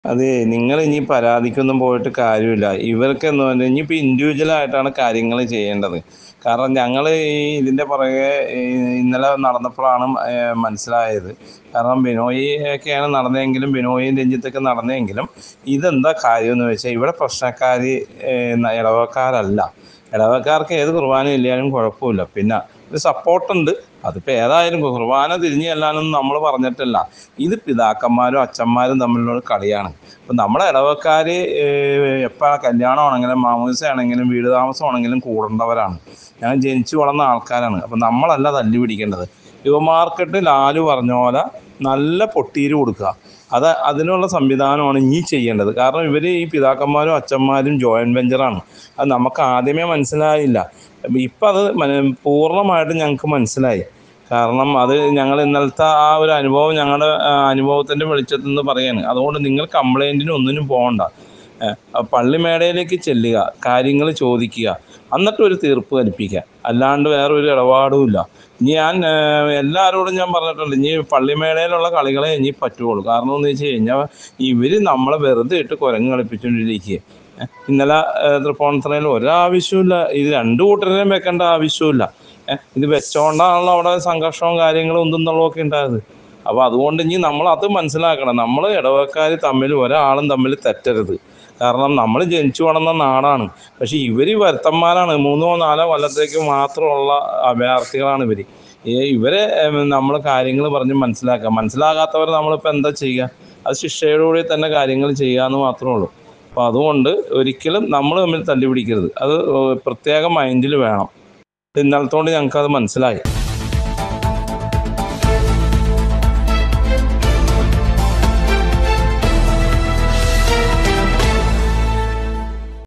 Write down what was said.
അതെ, നിങ്ങൾ ഇനി പരാതിക്കൊന്നും പോയിട്ട് കാര്യമില്ല. ഇവർക്കെന്ന് പറഞ്ഞാൽ ഇനിയിപ്പോൾ ഇൻഡിവിജ്വലായിട്ടാണ് കാര്യങ്ങൾ ചെയ്യേണ്ടത്. കാരണം ഞങ്ങൾ ഈ ഇതിൻ്റെ പുറകെ ഈ ഇന്നലെ നടന്നപ്പോഴാണ് മനസ്സിലായത്. കാരണം ബിനോയ് ഒക്കെയാണ് നടന്നതെങ്കിലും ബിനോയും രഞ്ജിത്തൊക്കെ നടന്നതെങ്കിലും ഇതെന്താ കാര്യമെന്ന് വെച്ചാൽ ഇവിടെ പ്രശ്നക്കാർ ഇടവക്കാരല്ല. ഇടവക്കാർക്ക് ഏത് കുർബാന ഇല്ലാലും കുഴപ്പമില്ല. പിന്നെ ഒരു സപ്പോർട്ടുണ്ട്. അതിപ്പോൾ ഏതായാലും കുർബാന തിരിഞ്ഞു ചെല്ലാനൊന്നും നമ്മൾ പറഞ്ഞിട്ടില്ല. ഇത് പിതാക്കന്മാരും അച്ഛന്മാരും തമ്മിലുള്ള കളിയാണ്. അപ്പം നമ്മളെ ഇടവക്കാർ എപ്പോൾ കല്യാണമാണെങ്കിലും മാമോദിസയാണെങ്കിലും വീട് താമസമാണെങ്കിലും കൂടേണ്ടവരാണ്. ഞാൻ ജനിച്ചു വളർന്ന ആൾക്കാരാണ്. അപ്പം നമ്മളല്ല തല്ലി പിടിക്കേണ്ടത്. യുവമാർക്കറ്റ് ലാല് പറഞ്ഞ പോലെ നല്ല പൊട്ടീര് കൊടുക്കുക. അതിനുള്ള സംവിധാനമാണ് ഇനി ചെയ്യേണ്ടത്. കാരണം ഇവർ ഈ പിതാക്കന്മാരും അച്ഛന്മാരും ജോയിൻറ്റ് വെഞ്ചറാണ്. അത് നമുക്ക് ആദ്യമേ മനസ്സിലായില്ല. ഇപ്പം അത് പൂർണ്ണമായിട്ടും ഞങ്ങൾക്ക് മനസ്സിലായി. കാരണം അത് ഞങ്ങൾ ഇന്നലത്തെ ആ ഒരു അനുഭവം ഞങ്ങളുടെ അനുഭവത്തിൻ്റെ വെളിച്ചത്തിൽ നിന്ന് പറയുകയാണ്. അതുകൊണ്ട് നിങ്ങൾ കംപ്ലൈൻറ്റിന് ഒന്നിനും പോകണ്ട. പള്ളിമേടയിലേക്ക് ചെല്ലുക, കാര്യങ്ങൾ ചോദിക്കുക, എന്നിട്ടൊരു തീർപ്പ് കൽപ്പിക്കുക. അല്ലാണ്ട് വേറൊരു ഇടപാടുമില്ല. ഇനി ഞാൻ എല്ലാവരോടും ഞാൻ പറഞ്ഞിട്ടുണ്ട്, ഇനി പള്ളിമേടയിലുള്ള കളികളെ ഇനി പറ്റുള്ളൂ. കാരണം എന്ന് വെച്ച് കഴിഞ്ഞാൽ ഇവർ നമ്മളെ വെറുതെ ഇട്ട് കുരങ്ങ് കളിപ്പിച്ചുകൊണ്ടിരിക്കുക. ഇന്നലെ തൃപ്പൂണിത്തുറയിൽ ഒരാവശ്യമില്ല. ഇത് രണ്ടു കൂട്ടരെയും വെക്കേണ്ട ആവശ്യമില്ല. ഇത് വെച്ചോണ്ടാണല്ലോ അവിടെ സംഘർഷവും കാര്യങ്ങളും എന്തെന്നുള്ളതൊക്കെ ഉണ്ടായത്. അപ്പോൾ അതുകൊണ്ട് ഇനി നമ്മൾ അത് മനസ്സിലാക്കണം. നമ്മൾ ഇടവക്കാർ തമ്മിൽ ഒരാളും തമ്മിൽ തെറ്റരുത്. കാരണം നമ്മൾ ജനിച്ചു വളർന്ന നാടാണ്. പക്ഷേ ഇവർ വരുത്തന്മാരാണ്. 3-4 കൊല്ലത്തേക്ക് മാത്രമുള്ള അഭയാർത്ഥികളാണ് ഇവർ. ഇവരെ നമ്മൾ കാര്യങ്ങൾ പറഞ്ഞ് മനസ്സിലാകാത്തവർ നമ്മളിപ്പോൾ എന്താ ചെയ്യുക? അത് ശിക്ഷയോടുകൂടി തന്നെ കാര്യങ്ങൾ ചെയ്യുക എന്ന് മാത്രമേ ഉള്ളൂ. അപ്പോൾ അതുകൊണ്ട് ഒരിക്കലും നമ്മൾ തമ്മിൽ തല്ലുപിടിക്കരുത്. അത് പ്രത്യേകം മൈൻഡിൽ വേണം. ഇന്നലത്തോണ്ട് ഞങ്ങൾക്കത് മനസ്സിലായി.